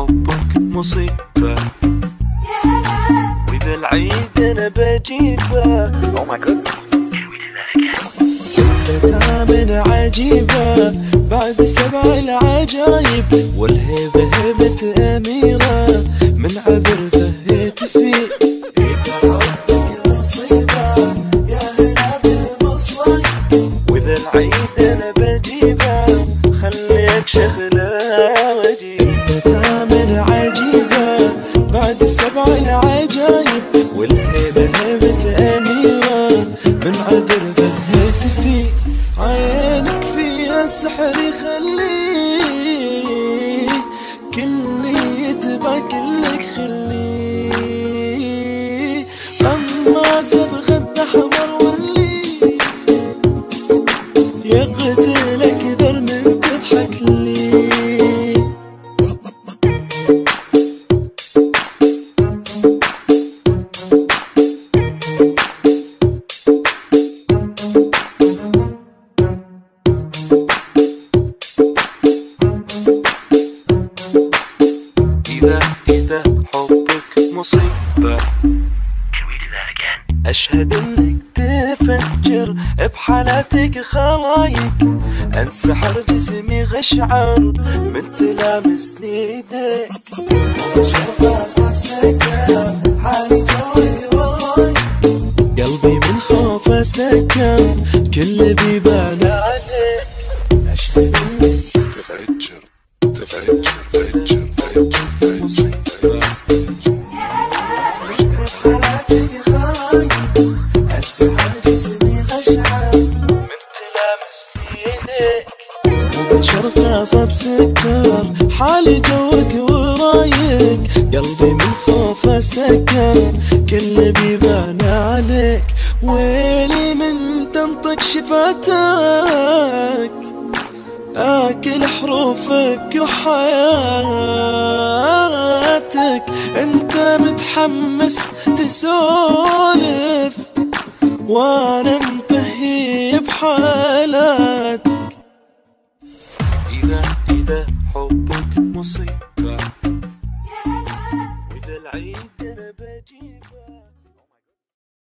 حبك مصيبة، وإذا العيد أنا بجيبه. Oh my goodness. ثامن عجيبة بعد 7 العجايب، والهيبة هيبة أميرة من عذر فهيت فيه. إذا حبك مصيبة يا هلا بالمصايب، وإذا العيد أنا بجيبه خليك شغلة وجيب. ثامن عجيبة بعد 7 العجايب، والهيبة هيبة أميرة من عذر فهيت فيه. عينك فيها السحر يخليه كلي يتبع كلك خليه، أما صبغة أحمر واللي يقتلك ذر من تضحك لي. إذا حبك مصيبة، أشهد إنك تفجر بحالاتك خلايق، انسحر جسمي غشعر من تلامسني ايديك. حالي جوك وراي، قلبي من خوفه سكر كل بيبان عليك. أشهد إنك تفجر تفجر فجر فجر فجر حالاتك خايف، السحر جسمي غشعر من تلامسني ايديك. وبشر غصب سكر حالي جوك ورايك، قلبي من خوفه سكر كل بيبان عليك. ويلي من تنطق شفاتك آكل حروفك وحياتك، انت متحمس تسولف وانا مفهي بحالاتك.